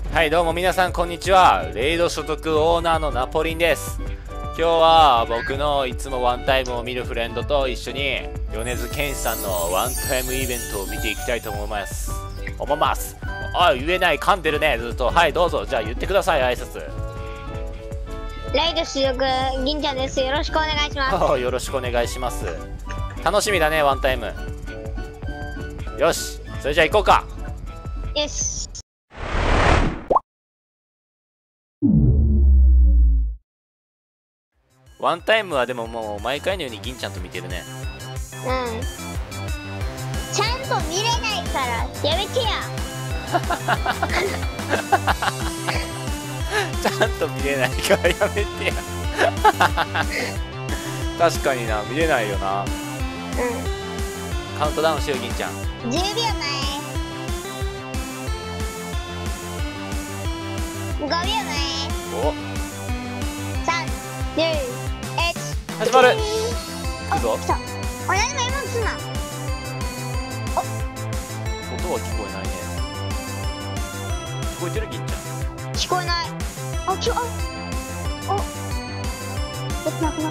はいどうも皆さんこんにちは。レイド所属オーナーのナポリンです。今日は僕のいつもワンタイムを見るフレンドと一緒に米津玄師さんのワンタイムイベントを見ていきたいと思います。あ、言えない、噛んでるねずっと。はいどうぞ、じゃあ言ってください、挨拶。 レイド所属銀ちゃんです。よろしくお願いしまよろしくお願いします。楽しみだね、ワンタイム。よし、それじゃあ行こうか。 す。よし。 ワンタイムはでももう毎回のように銀ちゃんと見てるね。 うん。ちゃんと見れないからやめてや。 ちゃんと見れないからやめてや。確かにな、見れないよな。 うカウントダウンしよう、銀ちゃん。 ん。10秒前。5秒前。 お、 3、2、1。 始まる。行くぞ。 来た。あれ、何も今すな。 音は聞こえないね。聞こえてる、銀ちゃん。 聞こえない。あ、なくなった。 なんで音聞こえ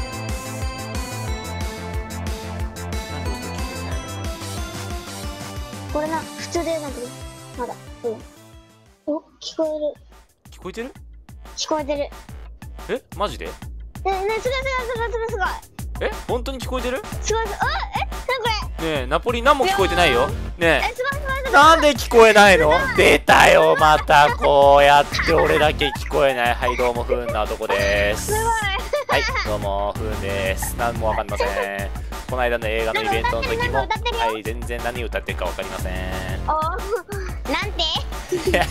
ないの。 これな、普通でなんだけど、まだ。うん。お、聞こえる。 聞こえてる。 聞こえてる。 え、マジで。 ね、すごい。 え、本当に聞こえてる。 すごい。あ、なんこれ。 ねえ、ナポリ何も聞こえてないよ。ねすごい。 え、なんで聞こえないの。出たよ、またこうやって俺だけ聞こえない。はいどうも、不運な男です。 すごい。 はいどうも、不運です。何もわかりません。この間の映画のイベントの時も、 なんか歌ってるよはい、全然何歌ってるかわかりません。 お、なんて。 いや、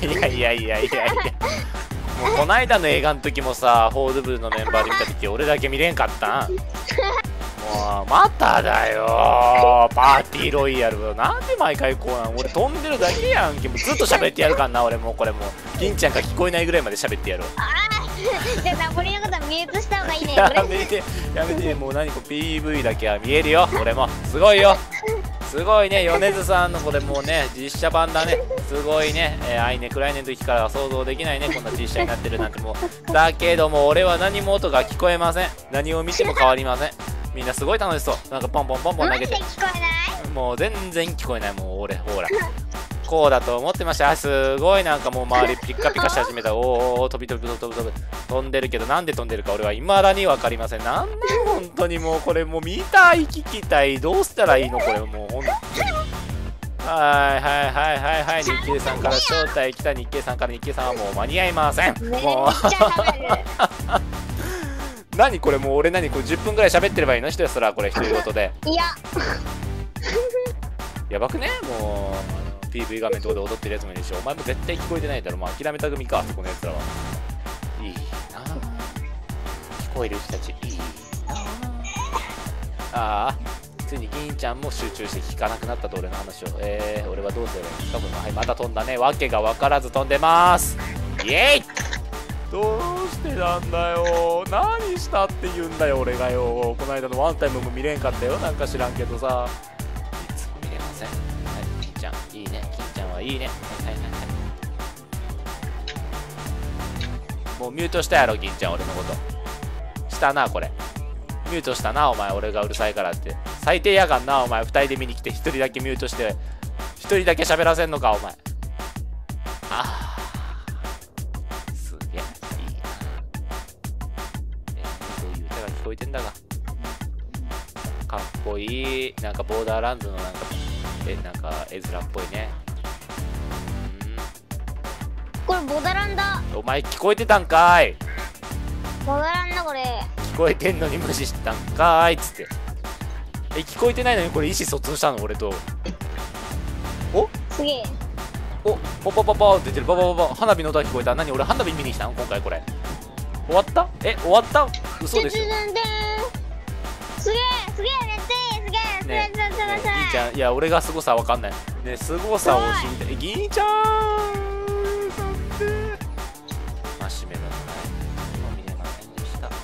もうこの間の映画の時もさ、ホール部のメンバーで見た時俺だけ見れんかったん。もうまただよ、パーティーロイヤル。なんで毎回こうなん。俺飛んでるだけやんけ。もうずっと喋ってやるからな。俺もうこれもう銀ちゃんが聞こえないぐらいまで喋ってやる。 じゃあナポリのことはミュートした方がいいね。 やめてやめて、もう何これ PV だけは見えるよ。俺もすごいよ、すごいね。米津さんのこれもうね、実写版だね。すごいね。アイネクライネの時からは想像できないね、こんな実写になってるなんて。もうだけども俺は何も音が聞こえません。何を見ても変わりません。みんなすごい楽しそう。なんかポンポンポンポン投げて。 マジで聞こえない。 もう全然聞こえない。もう俺ほらこうだと思ってました。あ、すごいなんかもう周りピッカピカし始めた。おー、飛んでるけど、なんで飛んでるか俺は未だに分かりません。なんで本当にもうこれもう見たい、聞きたい、どうしたらいいのこれもう本当に。はい日経さんから招待来た。日経さんから、日経さんはもう間に合いません。 めっちもうゃ喋る。 何これ、もう俺何これ10分ぐらい喋ってればいいの、人やそらこれ独り言で。 いや。 やばくね。もうPV 画面とかで踊ってるやつもいるでしょ。お前も絶対聞こえてないだろ。もう諦めた組か、そこのやつらは。いいな、聞こえる人たちいいな。ああ、ついに銀ちゃんも集中して聞かなくなったと俺の話を。俺はどうすればいいんですか。この、はい、また飛んだね。わけが分からず飛んでます。イエイ。どうしてなんだよ。何したって言うんだよ俺がよ。この間のワンタイムも見れんかったよ。なんか知らんけどさ、いつも見れません。はい、銀ちゃんいいね。銀ちゃんはいいね。はいもうミュートしたやろ銀ちゃん、俺のことしたな。これミュートしたなお前。俺がうるさいからって最低やがんなお前。2人で見に来て1人だけミュートして1人だけ喋らせんのかお前。ああ、すげえいいな。そういう歌が聞こえてんだが、かっこいい。なんかボーダーランドのなんかなんか絵面っぽいね。 これボダランだ。 お前聞こえてたんかい。 ボダランだこれ。 聞こえてんのに無視したんかーいっつって。聞こえてないのにこれ意思疎通したの俺と。お、 すげえ。 お、ポポポポって出てる。ババババ、花火の音が聞こえた。何俺花火見に来たん今回これ。終わった。終わった。嘘でしょ。 すげえめっちゃいい。 ねえ、銀ちゃん、いや俺が凄さわかんないね。凄さを知りたい。銀ちゃんマシュメロのないも見れませんでした。はい、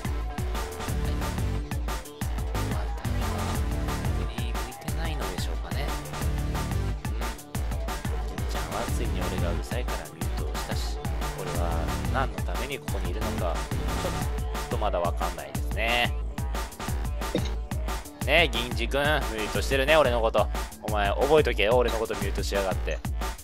ワンタイムは僕に向いてないのでしょうかね。銀ちゃんはついに俺がうるさいからミュートをしたし、 何のためにここにいるのかちょっとまだわかんないですね。ねえ銀次くん、ミュートしてるね俺のこと。お前覚えとけよ、俺のことミュートしやがって。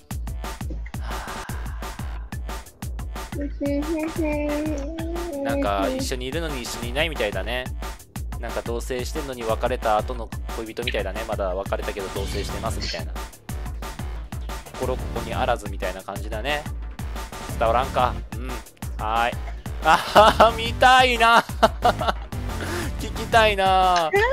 なんか一緒にいるのに一緒にいないみたいだね。なんか同棲してんのに別れた後の恋人みたいだね。まだ別れたけど同棲してますみたいな。心ここにあらずみたいな感じだね。伝わらんか。うん、はーい。あはは、見たいな聞きたいな。なんだか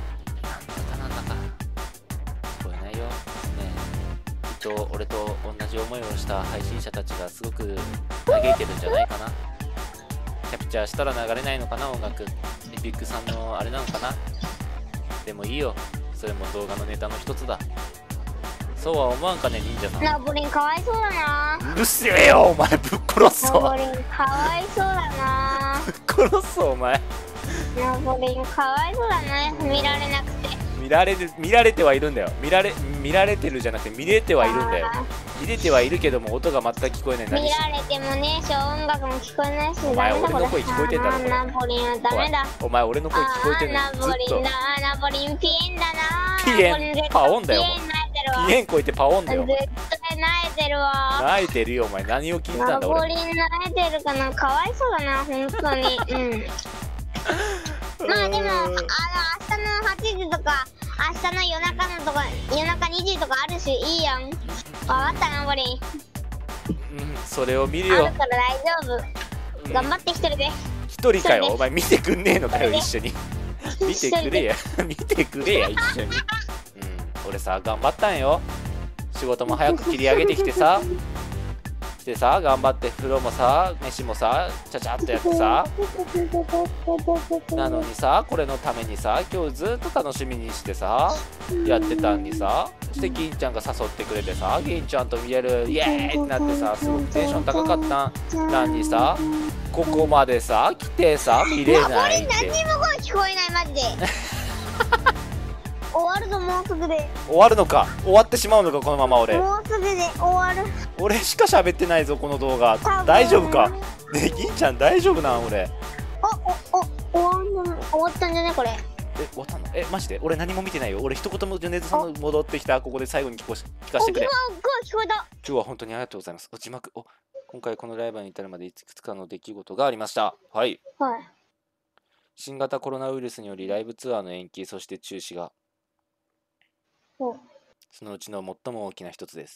聞こえないよね。きっと俺と同じ思いをした配信者たちがすごく嘆いてるんじゃないかな。キャプチャーしたら流れないのかな、音楽。エピックさんのあれなのかな。でもいいよ、それも動画のネタの一つだ。そうは思わんかね、忍者さん。 ナボリンかわいそうだな。 うるせえよ、お前。ぶっ殺すナボぞ。 リンかわいそうだな。 ぶっ殺すぞ、お前。 ナボリンかわいそうだな、見られなくて。 見られてはいるんだよ。見られてるじゃなくて見れてはいるんだよ。見れてはいるけども音が全く聞こえない。 見られてもねえし、音楽も聞こえないし。 お前俺の声聞こえてんだろこれ。 ナボリンはダメだ。 お前俺の声聞こえてんのにずっと。 ナボリンだ、ナボリンピエンだな。 ピエンパオンだよ。ピエンこいてパオンだよ。 絶対泣いてるわ。 泣いてるよお前。何を聞いたんだ俺。 ナボリン泣いてるかな。かわいそうだな本当に。うん。まあでも明日の8時とか明日の夜中のとか夜中2時とかあるしいいやん。分かったなボリン。 それを見るよ。 あるから大丈夫。頑張って一人で。 一人かよ。お前見てくんねえのかよ一緒に。見てくれや見てくれや一緒に。俺さ頑張ったんよ。仕事も早く切り上げてきてさ。でさ頑張って風呂もさ飯もさちゃちゃっとやってさ。なのにさこれのためにさ今日ずっと楽しみにしてさやってたんにさ、そして銀ちゃんが誘ってくれてさ銀ちゃんと見れるイエーイってなってさすごくテンション高かったなんにさここまでさ来てさ見れないって。 何にも声聞こえないマジで。終わるぞもうすぐで。 終わるのか。終わってしまうのかこのまま俺。 もうすぐで終わる。 俺しか喋ってないぞこの動画。大丈夫かね。銀ちゃん大丈夫なん俺。 終わったんじゃねこれ。 終わったの。マジで俺何も見てないよ。俺一言もジョネズさんの戻ってきた。ここで最後に聞かせてくれ。 聞こえた。 今日は本当にありがとうございます。字幕今回このライブに至るまでいくつかの出来事がありました。はい、新型コロナウイルスによりライブツアーの延期そして中止がそのうちの最も大きな一つです。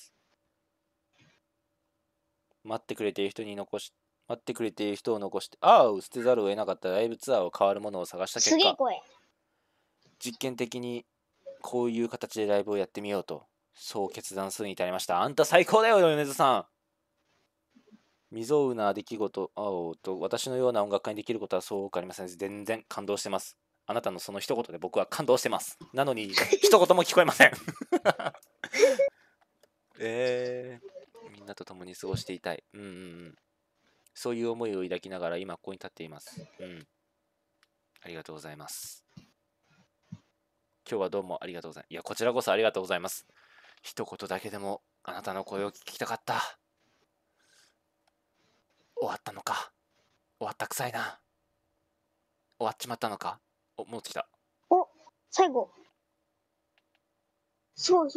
待ってくれている人を残して捨てざるを得なかったライブツアーを変わるものを探した結果、実験的にこういう形でライブをやってみようとそう決断するに至りました。あんた最高だよ米津さん。未曾有な出来事と私のような音楽家にできることはそう多くありません。全然感動してます。あなたのその一言で僕は感動してます。なのに一言も聞こえません。みんなと共に過ごしていたい。そういう思いを抱きながら今ここに立っています。ありがとうございます。今日はどうもありがとうございます。いやこちらこそありがとうございます。一言だけでもあなたの声を聞きたかった。終わったのか。終わったくさいな。終わっちまったのか。戻ってきた。 最後。すごい。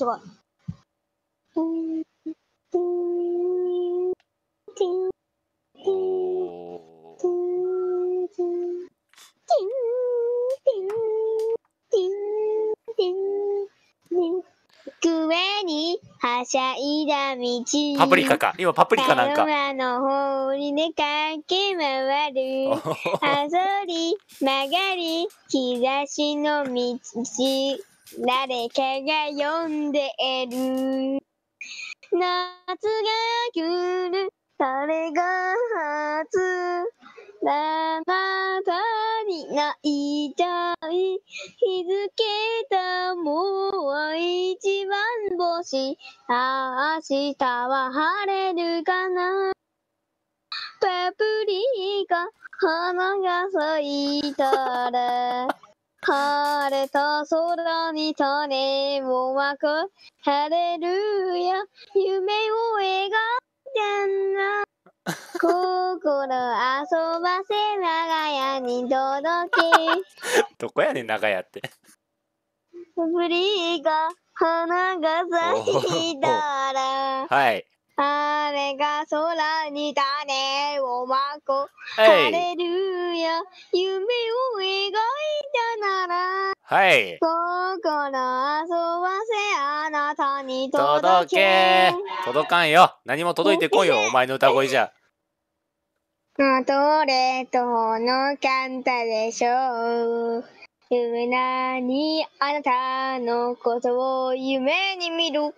上にはしゃいだ道。 パプリカか。今パプリカなんか。 山の方にで駆け回る。あぞり曲がり日差しの道。誰かが呼んでる。夏が来る。誰が初。あなたに泣いたい。日付だもう一番星。明日は晴れるかな。パプリカ花が咲いたら晴れた空に種をまく。ハレルヤ夢を描いたな。こ心遊ばせ長屋に届どこやねん長屋って。 け。ブリが花が咲いたら、 はい。 雨が空に種をまこ。ハはい。 レルヤ、夢を描いたなら、 はい。 心遊ばせあなたに届届け。 け。 届かんよ。何も届いてこいよ、お前の歌声じゃ。 どれとのカンタでしょう。夢なにあなたのことを夢に見る。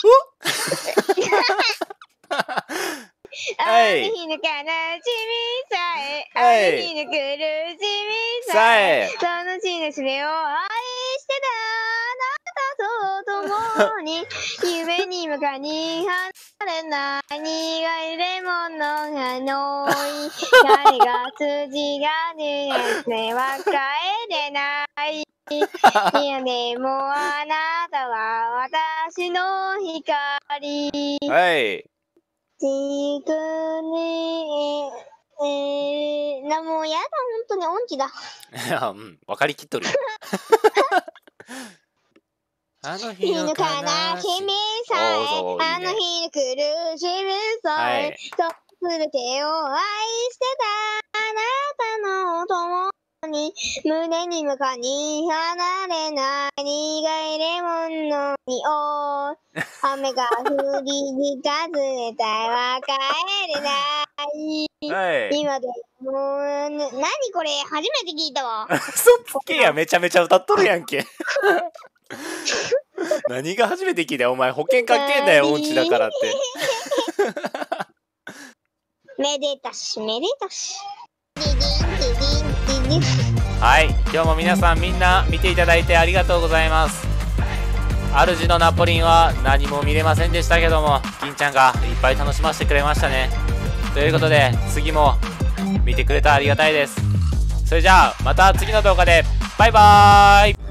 ある日の悲しみさえ、ある日の苦しみさえ、その血のすべを愛してたあなたと共に、夢に向かに離れない苦いレモンの葉のい、誰が筋がねえは帰れない。いやでもあなたは私の光。 はい。 じくに、もうやだ、ほんとに音痴だ。 うん、分かりきっとるよ。あの日の悲しみさえ、 あの日の苦しみさえ、そうすべてを愛してたあなたの友に、胸に向かに離れない苦いレモンの匂い。雨が降り近づいたら帰れない。 はい。 今でもう、何これ初めて聞いたわ。 嘘つけや、めちゃめちゃ歌っとるやんけ。何が初めて聞いたよ、お前保険かけんだよ、音痴だからって。 めでたしめでたし。 はい、今日も皆さんみんな見ていただいてありがとうございます。主のナポリンは何も見れませんでしたけども、銀ちゃんがいっぱい楽しませてくれましたね。ということで次も見てくれたらありがたいです。それじゃあまた次の動画でバイバーイ。